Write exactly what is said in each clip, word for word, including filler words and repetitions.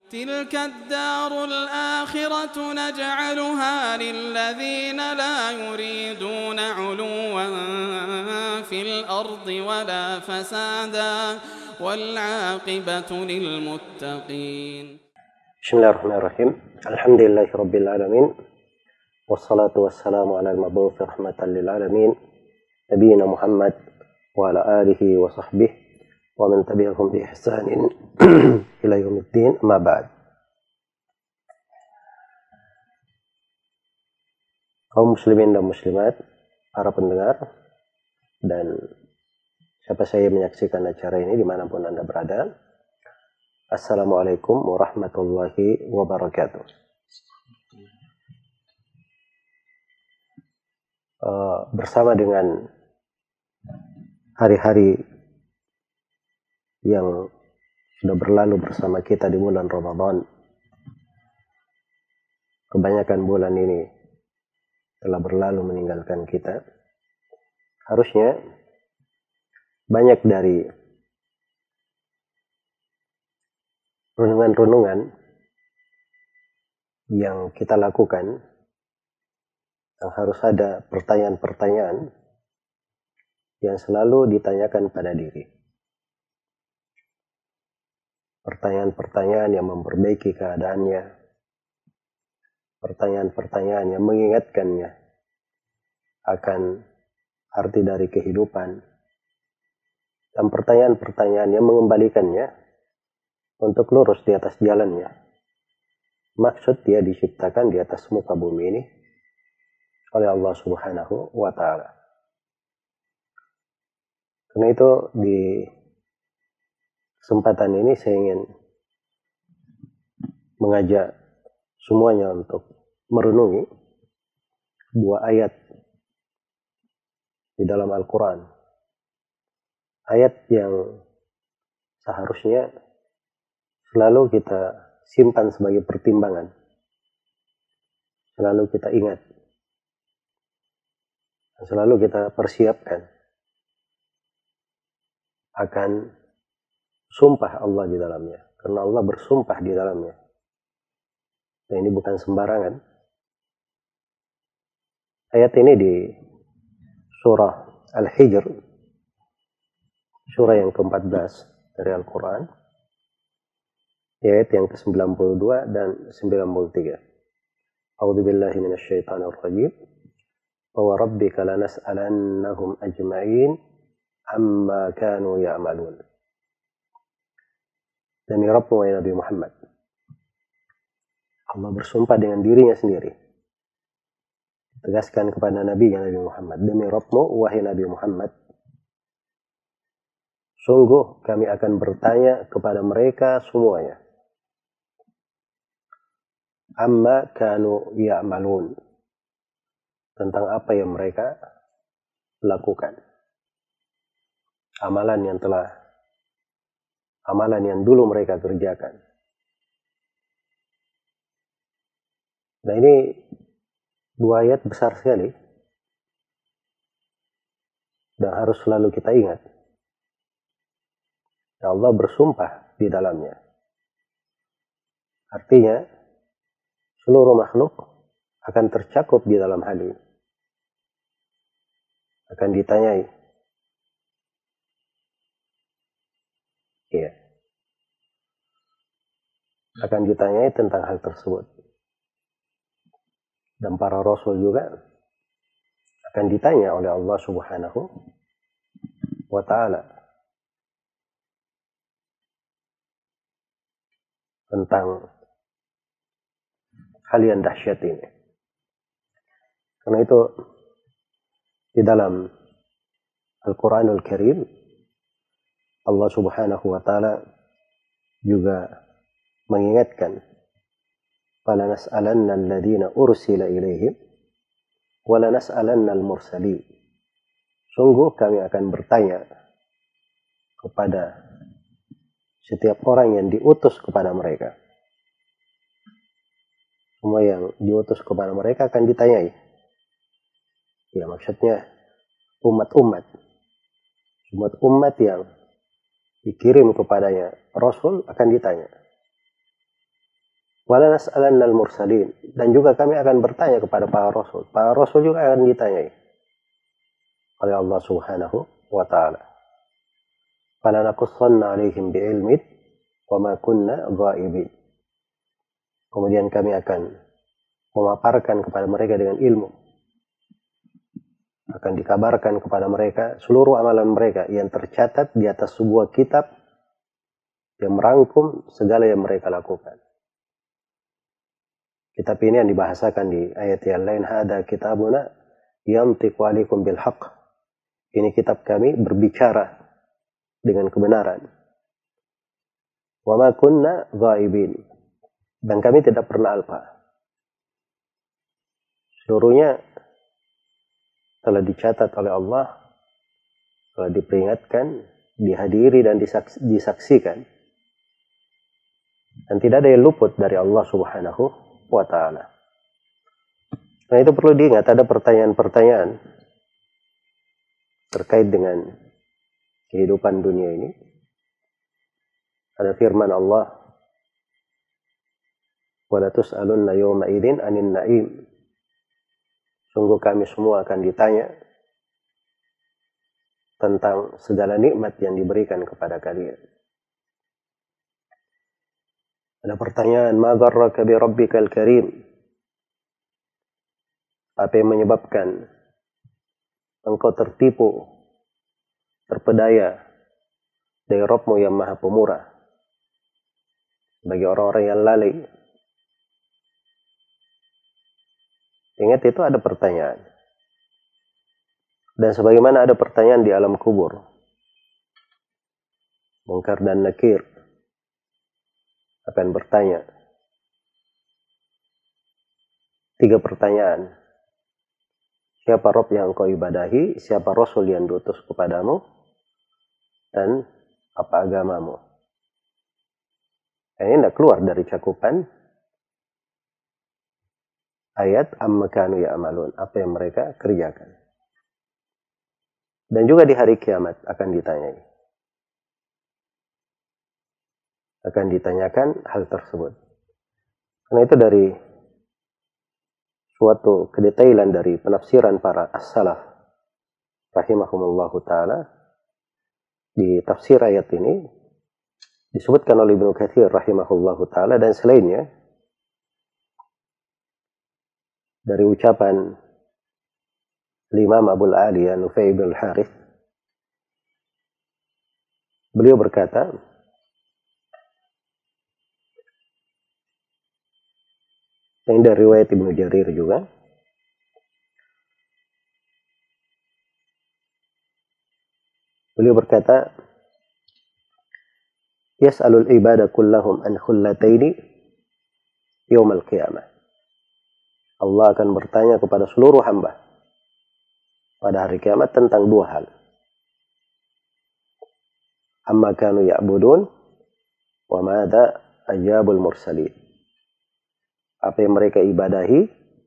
تلك الدار الآخرة نجعلها للذين لا يريدون علوا في الأرض ولا فسادا والعاقبة للمتقين. بسم الله الرحمن الرحيم. الحمد لله رب العالمين والصلاة والسلام على المبعوث رحمة للعالمين نبينا محمد وعلى آله وصحبه ومن تبعهم بإحسان ila yaumiddin, amma ba'd. Kaum muslimin dan muslimat, para pendengar, dan siapa saya menyaksikan acara ini dimanapun Anda berada, Assalamualaikum warahmatullahi wabarakatuh. Uh, bersama dengan hari-hari yang sudah berlalu bersama kita di bulan Ramadan. Kebanyakan bulan ini telah berlalu meninggalkan kita. Harusnya banyak dari renungan-renungan yang kita lakukan, yang harus ada pertanyaan-pertanyaan yang selalu ditanyakan pada diri. Pertanyaan-pertanyaan yang memperbaiki keadaannya, pertanyaan-pertanyaan yang mengingatkannya akan arti dari kehidupan, dan pertanyaan-pertanyaan yang mengembalikannya untuk lurus di atas jalannya. Maksud dia diciptakan di atas muka bumi ini oleh Allah Subhanahu wa Ta'ala. Karena itu di kesempatan ini saya ingin mengajak semuanya untuk merenungi dua ayat di dalam Al-Quran. Ayat yang seharusnya selalu kita simpan sebagai pertimbangan. Selalu kita ingat. Selalu kita persiapkan akan sumpah Allah di dalamnya. Karena Allah bersumpah di dalamnya. Dan ini bukan sembarangan. Ayat ini di surah Al-Hijr, surah yang keempat belas dari Al-Quran, ayat yang ke sembilan puluh dua dan sembilan puluh tiga. A'udzu billahi minasyaitonir rajim. Wa rabbika lanas'alannahum ajma'in amma kanu ya'malun. Demi Rabbmu wahai Nabi Muhammad. Allah bersumpah dengan dirinya sendiri. Tegaskan kepada Nabi Nabi Muhammad. Demi Rabbmu wahai Nabi Muhammad. Sungguh kami akan bertanya kepada mereka semuanya. Amma kanu ya'malun. Tentang apa yang mereka lakukan. Amalan yang telah Amalan yang dulu mereka kerjakan. Nah, ini dua ayat besar sekali. Dan harus selalu kita ingat. Ya Allah bersumpah di dalamnya. Artinya, seluruh makhluk akan tercakup di dalam hal ini. Akan ditanyai. Iya. Akan ditanyai tentang hal tersebut. Dan para rasul juga akan ditanya oleh Allah Subhanahu wa Ta'ala tentang hal yang dahsyat ini. Karena itu di dalam Al-Quranul Karim Allah Subhanahu wa Ta'ala juga mengingatkan, "Fala nas'alanna alladziina ursila ilaihim wa la nas'alanna al-mursalin." Sungguh kami akan bertanya kepada setiap orang yang diutus kepada mereka. Semua yang diutus kepada mereka akan ditanyai. Ya, maksudnya umat-umat. Umat-umat yang dikirim kepadanya Rasul akan ditanya. Wala nas'alannal mursalin, dan juga kami akan bertanya kepada para rasul. Para rasul juga akan ditanyai oleh Allah Subhanahu wa taala. Fala naqussanna 'alaihim bi'ilmin wa ma kunna ghaibin. Kemudian kami akan memaparkan kepada mereka dengan ilmu. Akan dikabarkan kepada mereka seluruh amalan mereka yang tercatat di atas sebuah kitab yang merangkum segala yang mereka lakukan. Kitab ini yang dibahasakan di ayat yang lain, hada kitabuna yantiqu 'alaikum bil haqq. Ini kitab kami berbicara dengan kebenaran. Wa ma kunna ghaibin. Dan kami tidak pernah alpa. Seluruhnya telah dicatat oleh Allah, telah diperingatkan, dihadiri dan disaksikan. Dan tidak ada yang luput dari Allah Subhanahu wa ta'ala. Nah, itu perlu diingat, ada pertanyaan-pertanyaan terkait dengan kehidupan dunia ini. Ada firman Allah, wa la tus'alunna yawma idzin 'anil na'im. Sungguh kami semua akan ditanya tentang segala nikmat yang diberikan kepada kalian. Ada pertanyaan, ma gharraka bi rabbikal karim? Apa yang menyebabkan engkau tertipu, terpedaya dari Rabb-Mu yang Maha Pemurah? Bagi orang-orang yang lalai. Ingat, itu ada pertanyaan. Dan sebagaimana ada pertanyaan di alam kubur, Munkar dan Nakir akan bertanya. Tiga pertanyaan. Siapa Rabb yang engkau ibadahi? Siapa Rasul yang diutus kepadamu? Dan apa agamamu? Ini tidak keluar dari cakupan ayat amma kanu ya'malun, apa yang mereka kerjakan. Dan juga di hari kiamat akan ditanyai. Akan ditanyakan hal tersebut. Karena itu dari suatu kedetailan dari penafsiran para as-salaf rahimahumullahu ta'ala, di tafsir ayat ini disebutkan oleh Ibnu Katsir rahimahullahu ta'ala dan selainnya dari ucapan Imam Abul Aliya Nufai bin Al-Harith. Beliau berkata, yang dari riwayat Ibnu Jarir juga, beliau berkata, yas'alul ibada kullahum an khullataini yaumal qiyamah. Allah akan bertanya kepada seluruh hamba pada hari kiamat tentang dua hal. Amma kanu ya'budun wa madza ajabul mursalin. Apa yang mereka ibadahi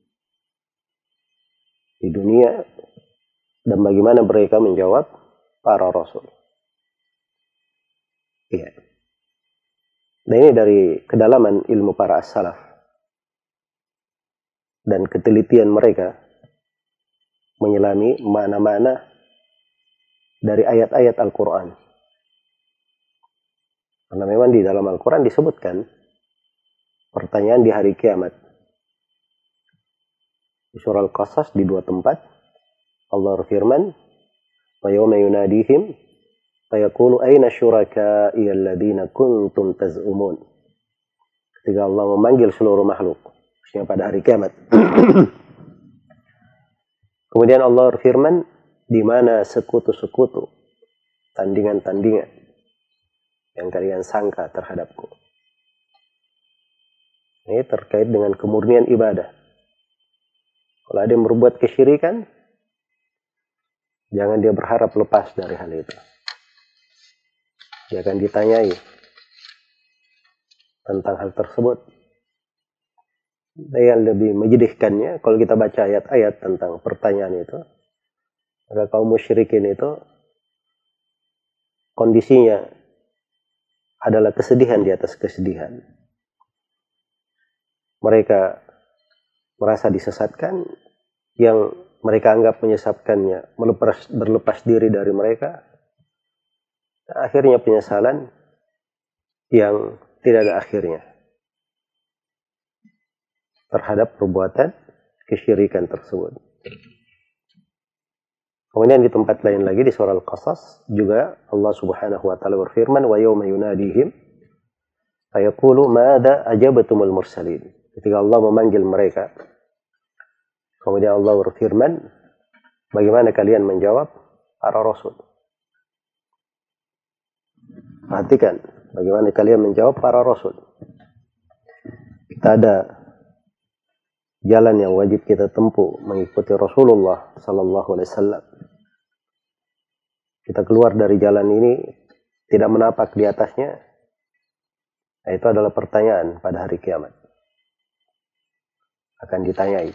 di dunia dan bagaimana mereka menjawab para rasul. Iya. Nah, ini dari kedalaman ilmu para as-salaf dan ketelitian mereka menyelami mana-mana dari ayat-ayat Al-Quran. Karena memang di dalam Al-Quran disebutkan pertanyaan di hari kiamat. Di surah Al-Qasas di dua tempat Allah berfirman, wa yawma yunadihim fayaqulu aina syuraka'i alladziina kuntum taz'umun. Ketika Allah memanggil seluruh makhluk, maksudnya pada hari kiamat. Kemudian Allah berfirman, di mana sekutu-sekutu, tandingan-tandingan yang kalian sangka terhadapku. Ini terkait dengan kemurnian ibadah. Kalau ada yang berbuat kesyirikan, jangan dia berharap lepas dari hal itu. Dia akan ditanyai tentang hal tersebut. Dan yang lebih menyedihkannya, kalau kita baca ayat-ayat tentang pertanyaan itu, maka kaum musyrikin itu kondisinya adalah kesedihan di atas kesedihan. mereka merasa disesatkan, yang mereka anggap menyesatkannya melepas, berlepas diri dari mereka. Akhirnya penyesalan yang tidak ada akhirnya terhadap perbuatan kesyirikan tersebut. Kemudian di tempat lain lagi di surah Al-Qasas juga Allah Subhanahu wa taala berfirman, wa yauma yunadihim fayaqulu madza ajabatumul mursalin. Ketika Allah memanggil mereka, kemudian Allah berfirman, bagaimana kalian menjawab para rasul? Perhatikan bagaimana kalian menjawab para rasul. Kita ada jalan yang wajib kita tempuh mengikuti Rasulullah sallallahu alaihi wasallam. Kita keluar dari jalan ini tidak menapak di atasnya, itu adalah pertanyaan pada hari kiamat. Akan ditanyai.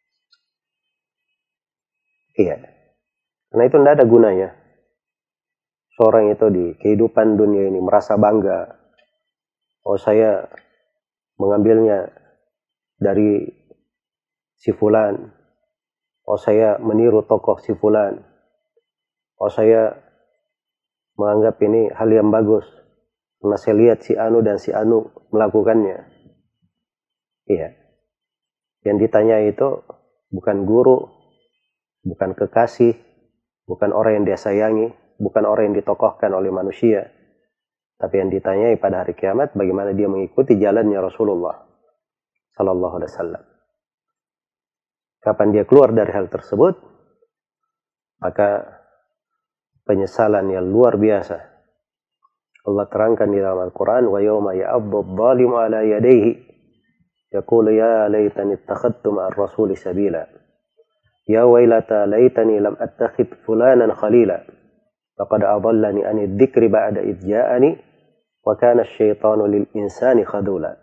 Iya. Karena itu tidak ada gunanya seorang itu di kehidupan dunia ini merasa bangga, oh saya mengambilnya dari si fulan, oh saya meniru tokoh si fulan, oh saya menganggap ini hal yang bagus karena saya lihat si Anu dan si Anu melakukannya. Iya. Yang ditanya itu bukan guru, bukan kekasih, bukan orang yang dia sayangi, bukan orang yang ditokohkan oleh manusia, tapi yang ditanyai pada hari kiamat bagaimana dia mengikuti jalannya Rasulullah sallallahu alaihi wasallam. Kapan dia keluar dari hal tersebut, maka penyesalan yang luar biasa Allah terangkan di dalam Al-Quran, wa yawma ya'addu adh-dhalimu ala yadayhi yaqulu ya laitani ittakhadtu ma'ar rasuli sabila ya wailata laitani lam attakhidh fulanan khalila laqad adallani anid dzikri ba'da idh ja'ani wa kana asy-syaitanu lil insani khadula.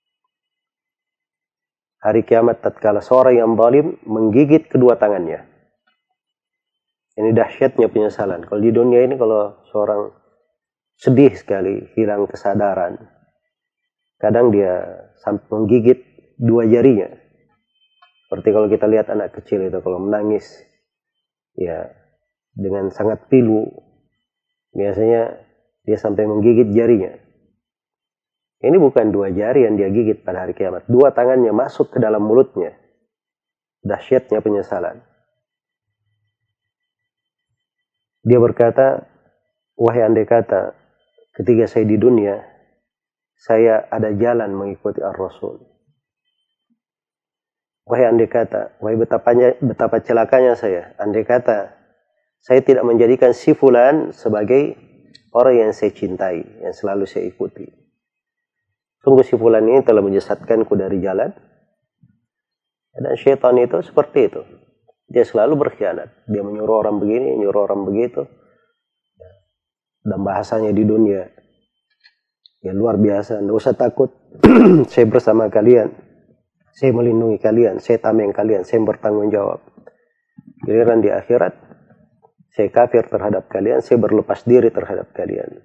Hari kiamat tatkala seorang yang zalim menggigit kedua tangannya. Ini dahsyatnya penyesalan. Kalau di dunia ini kalau seorang sedih sekali, hilang kesadaran, kadang dia sampai menggigit dua jarinya. Seperti kalau kita lihat anak kecil itu kalau menangis, ya dengan sangat pilu, biasanya dia sampai menggigit jarinya. Ini bukan dua jari yang dia gigit pada hari kiamat. Dua tangannya masuk ke dalam mulutnya. Dahsyatnya penyesalan. Dia berkata, wahai andai kata ketika saya di dunia, saya ada jalan mengikuti ar-Rasul. Wahai andai kata, wahai betapa, betapa celakanya saya. Andai kata saya tidak menjadikan si fulan sebagai orang yang saya cintai, yang selalu saya ikuti. Sungguh si fulan ini telah menyesatkanku dari jalan. Dan syaitan itu seperti itu. Dia selalu berkhianat. Dia menyuruh orang begini, menyuruh orang begitu. Dan bahasanya di dunia, ya luar biasa. Tidak usah takut. Saya bersama kalian. Saya melindungi kalian. Saya tameng kalian. Saya bertanggung jawab. Giliran di akhirat, saya kafir terhadap kalian. Saya berlepas diri terhadap kalian.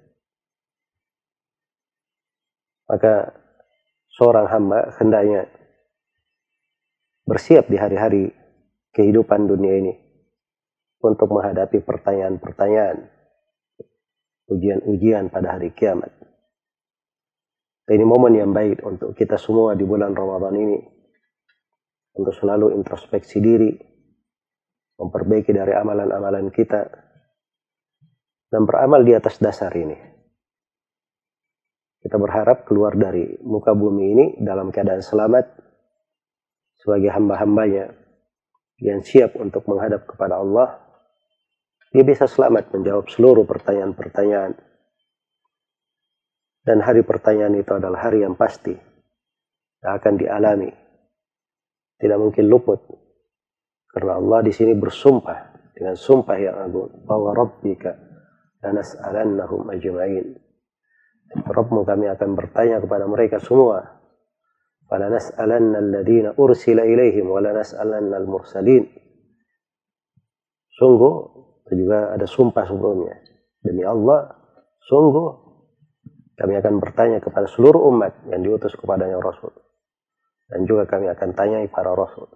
Maka seorang hamba hendaknya bersiap di hari-hari kehidupan dunia ini untuk menghadapi pertanyaan-pertanyaan, ujian-ujian pada hari kiamat. Ini momen yang baik untuk kita semua di bulan Ramadan ini untuk selalu introspeksi diri, memperbaiki dari amalan-amalan kita, dan beramal di atas dasar ini. Kita berharap keluar dari muka bumi ini dalam keadaan selamat sebagai hamba-hambanya yang siap untuk menghadap kepada Allah. Dia bisa selamat menjawab seluruh pertanyaan-pertanyaan. Dan hari pertanyaan itu adalah hari yang pasti yang akan dialami. Tidak mungkin luput. Karena Allah di sini bersumpah dengan sumpah yang agung. Wa rabbika lanas'alannahum ajma'in. Rabbmu kami akan bertanya kepada mereka semua. Fala nas'alanna alladhina ursila ilaihim wa la nas'alanna al-mursalin. Sungguh, itu juga ada sumpah sebelumnya. Demi Allah, sungguh kami akan bertanya kepada seluruh umat yang diutus kepadanya Rasul. dan juga kami akan tanyai para rasul.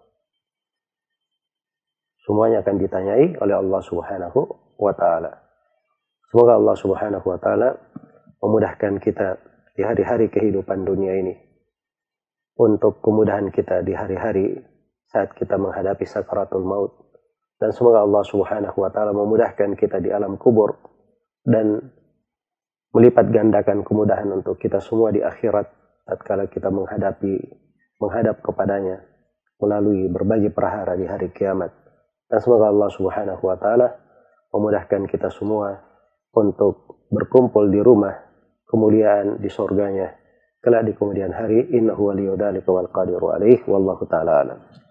Semuanya akan ditanyai oleh Allah Subhanahu wa taala. Semoga Allah Subhanahu wa taala memudahkan kita di hari-hari kehidupan dunia ini, untuk kemudahan kita di hari-hari saat kita menghadapi sakaratul maut, dan semoga Allah Subhanahu wa taala memudahkan kita di alam kubur dan melipat gandakan kemudahan untuk kita semua di akhirat tatkala kita menghadapi menghadap kepadanya melalui berbagai perhara di hari kiamat. Dan semoga Allah Subhanahu wa taala memudahkan kita semua untuk berkumpul di rumah kemuliaan di surganya kelak di kemudian hari. Innahu waliyyu dzalika wal qadiru alaihi wallahu taala alam.